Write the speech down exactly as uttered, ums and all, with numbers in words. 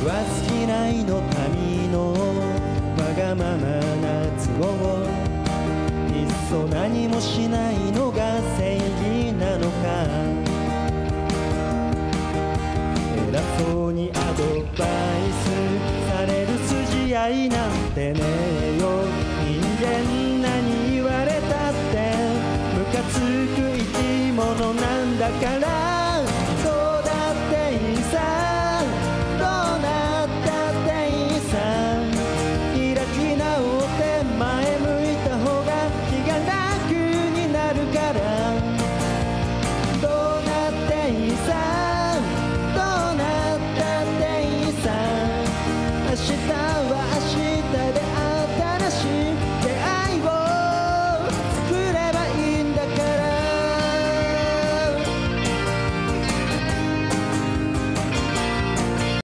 は好きないの民のわがままな都合、いっそ何もしないのが正義なのか。偉そうにアドバイスされる筋合いなんてね。